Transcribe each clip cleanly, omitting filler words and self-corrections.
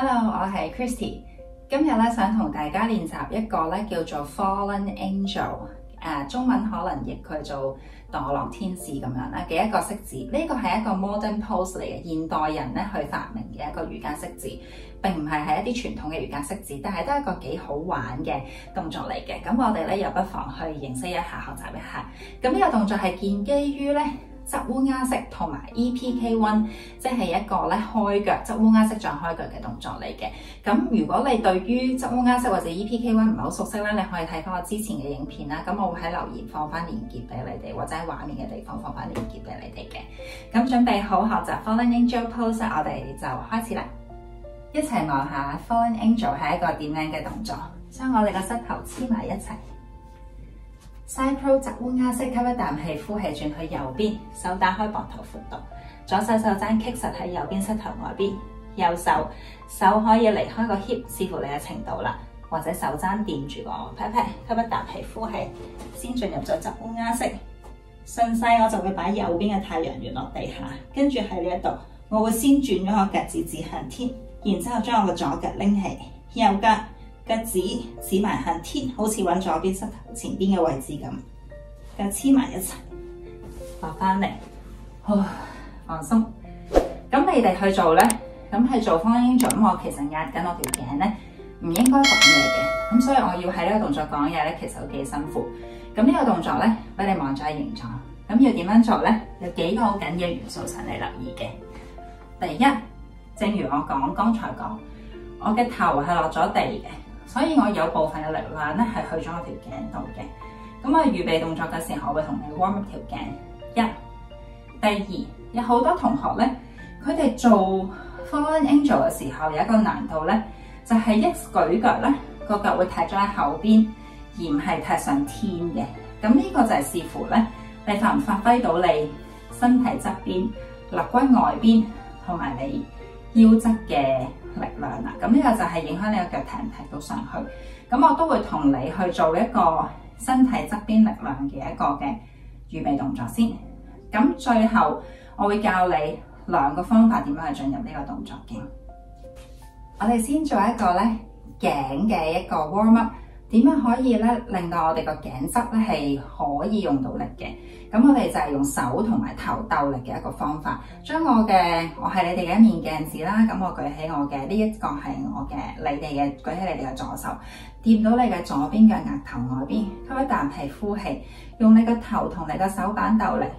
Hello， 我係 Christy， 今日咧想同大家練習一個咧叫做 Fallen Angel， 中文可能譯佢做墮落天使咁樣啦嘅一個式子。呢個係一個 modern pose 嚟嘅，現代人咧去發明嘅一個瑜伽式子，並唔係一啲傳統嘅瑜伽式子，但係都係一個幾好玩嘅動作嚟嘅。咁我哋咧又不妨去認識一下、學習一下。咁呢個動作係建基於咧側烏鴉式同埋 EPK1， 即係一個咧開腳側烏鴉式再開腳嘅動作嚟嘅。咁如果你對於側烏鴉式或者 EPK1 唔係好熟悉咧，你可以睇翻我之前嘅影片啦。咁我會喺留言放翻連結俾你哋，或者喺畫面嘅地方放翻連結俾你哋嘅。咁準備好學習 Fallen Angel Pose， 我哋就開始啦。一齊望下 Fallen Angel 係一個點樣嘅動作，將我哋個膝頭黐埋一齊。Side Crow 側烏鴉式，吸一啖氣，呼氣轉去右邊，手打開膊頭闊度，左手手踭棘實喺右邊膝頭外邊，右手可以離開個 hip， 視乎你嘅程度啦，或者手踭掂住個 pat pat， 吸一啖氣，呼氣，先進入咗側烏鴉式。順勢我就會擺右邊嘅太陽圓落地下，跟住喺呢一度，我會先轉咗個腳趾指向天，然之後將我個左腳拎起，右腳腳趾指埋向天，好似揾左邊膝頭前邊嘅位置咁，腳黐埋一齊，落翻嚟，放鬆。咁你哋去做咧，咁係做 Fallen Angel， 咁我其實壓緊我條頸咧，唔應該講嘢嘅，咁所以我要喺呢個動作講嘢咧，其實都幾辛苦。咁呢個動作咧，俾你望咗喺形狀，咁要點樣做咧？有幾個好緊要元素請你留意嘅。第一，正如我剛才講，我嘅頭係落咗地嘅。所以我有部分嘅力量咧係去咗我條頸度嘅。咁我預備動作嘅時候，我會同你 warm up 條頸。一，第二，有好多同學咧，佢哋做 Fallen Angel 嘅時候有一個難度咧，就係一舉腳咧個腳會踢咗喺後邊，而唔係踢上天嘅。咁呢個就係視乎咧你發唔發揮到你身體側邊、肋骨外邊同埋你腰側嘅力量啦，咁呢個就係影響你個腳踢唔踢到上去。咁我都會同你去做一個身體側邊力量嘅一個嘅預備動作先。咁最後我會教你兩個方法點樣去進入呢個動作嘅。我哋先做一個咧頸嘅一個 warm up， 點樣可以咧令到我哋個頸側咧係可以用到力嘅。咁我哋就係用手同埋頭鬥力嘅一個方法，將我係你哋嘅一面鏡子啦，咁我舉起我嘅呢一個係我嘅你哋嘅，舉起你哋嘅左手，掂到你嘅左邊嘅額頭外邊，吸一啖氣，呼氣，用你個頭同你個手板鬥力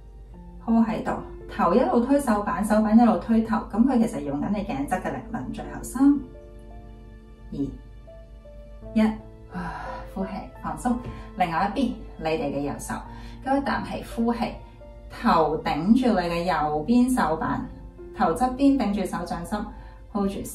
hold 喺度，頭一路推手板，手板一路推頭，咁佢其實用緊你頸側嘅力量。最後3、2、1，呼氣放鬆。另外一邊，你哋嘅右手，吸一啖氣，呼氣，頭頂住你嘅右邊手板，頭側邊頂住手掌心 ，hold 住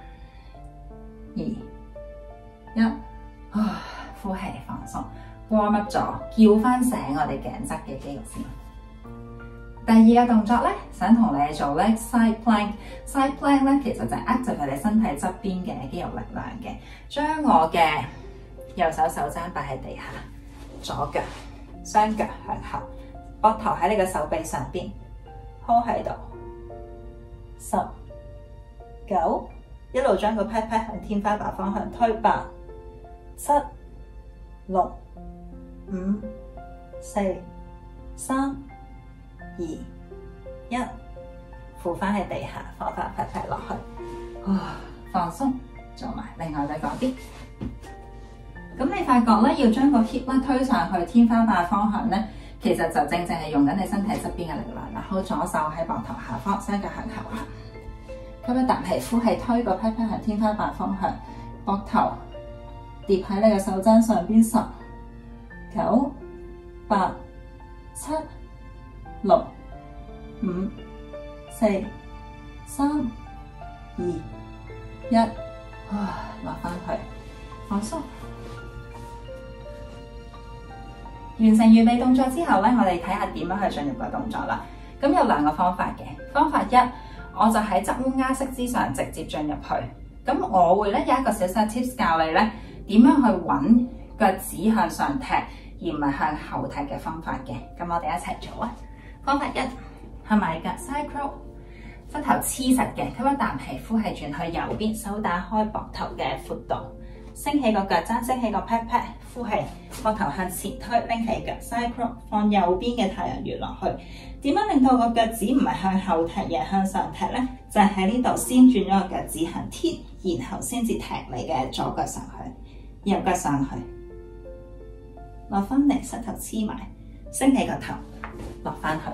3、2、1，呼氣放鬆。warm up 咗，叫翻醒我哋頸側嘅肌肉先。第二個動作咧，想同你做咧 side plank。side plank 咧，其實就係 activate你身體側邊嘅肌肉力量嘅。將我嘅右手手踭擺喺地下，左腳雙腳向後，膊頭喺你嘅手臂上邊 ，hold 喺度。10、9，一路將個 pat pat 向天花板方向推。8、7、6、5、4、3、2、1，扶翻喺地下，放翻 pat pat 落去，放鬆，做埋另外嗰邊。咁你發覺咧，要將個 hip 咧推上去天花板方向咧，其實就正正係用緊你身體側邊嘅力量啦。好，左手喺膊頭下方，雙腳向後行，吸一啖氣，呼氣，推個 pat pat 向天花板方向，膊頭疊喺你嘅手踭上邊。10、9、8、7、6、5、4、3、2、1，落翻去，放鬆。完成預備動作之後咧，我哋睇下點樣去進入個動作啦。咁有兩個方法嘅。方法一，我就喺側烏鴉式之上直接進入去。咁我會咧有一個小小 tips 教你咧點樣去揾腳趾向上踢，而唔係向後踢嘅方法嘅。咁我哋一齊做啊！方法一，係埋腳 side crow， 膝頭黐實嘅，吸一啖氣，呼氣轉去右邊，手打開膊頭嘅闊度，升起個腳踭，升起個 pat pat，呼氣，膊頭向前推，拎起腳 side crook， 放右邊嘅太陽穴落去。點樣令到個腳趾唔係向後踢，而係向上踢呢？就係喺呢度先轉咗個腳趾行貼，然後先至踢你嘅左腳上去，右腳上去，落翻嚟，膝頭黐埋，升起個頭，落翻去。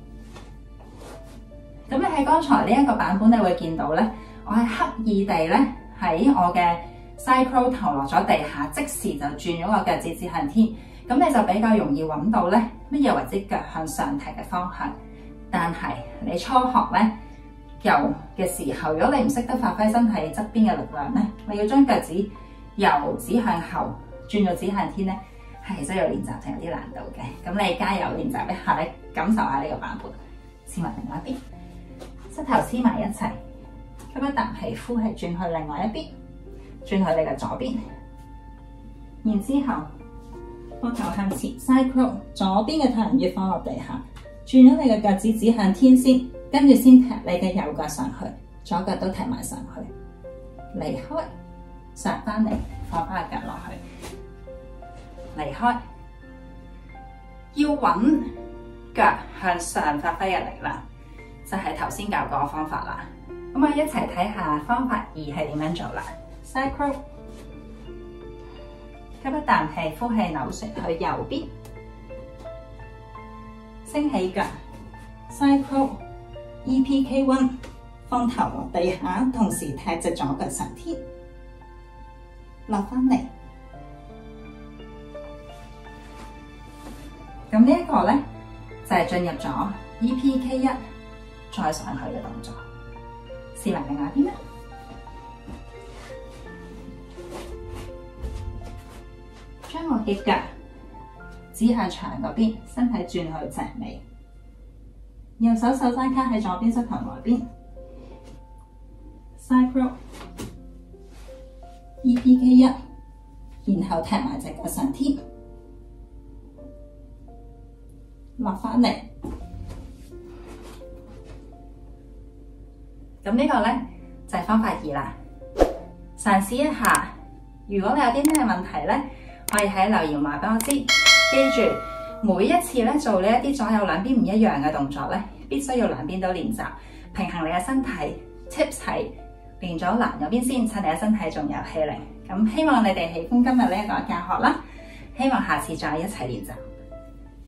咁你喺剛才呢一個版本，你會見到咧，我係刻意地咧喺我嘅 side crook 頭落咗地下，即時就轉咗個腳趾指向天，咁你就比較容易揾到咧乜嘢為之腳向上踢嘅方向。但係你初學咧游嘅時候，如果你唔識得發揮身體側邊嘅力量咧，你要將腳趾由指向後轉到指向天咧，係需要練習，係有啲難度嘅。咁你加油練習一下咧，感受下呢個版本。試埋另外一邊。膝頭黐埋一齊，吸一啖氣，呼氣轉去另外一邊，轉去你嘅左邊，然之後膊頭向前 side crook， 左邊嘅太陽穴放落地下，轉咗你嘅腳趾指向天先，跟住先踢你嘅右腳上去，左腳都踢埋上去，離開，上翻嚟，放翻個腳落去，離開，要揾腳向上發揮嘅力量。就係頭先教過嘅方法啦，咁我一齊睇下方法2係點樣做啦。side crook， 吸一啖氣，呼氣扭旋去右邊，升起腳 side crook EPK1， 放頭落地下，同時踢隻左腳上天，落翻嚟。咁呢一個咧就係進入咗 EPK1。再上去嘅動作，試埋另外一邊啦。將我嘅腳指向牆嗰邊，身體轉去脊尾，右手手踭卡喺左邊膝頭外邊 ，side crook EPK1， 然後踢埋隻腳上天，落翻嚟。咁呢個咧就係方法2啦，嘗試一下。如果你有啲咩問題咧，可以喺留言話俾我知。記住每一次咧做呢一啲左右兩邊唔一樣嘅動作咧，必須要兩邊都練習，平衡你嘅身體。Tips 係練咗難嗰邊先，趁你嘅身體仲有氣力。咁希望你哋喜歡今日呢一個教學啦，希望下次再一齊練習。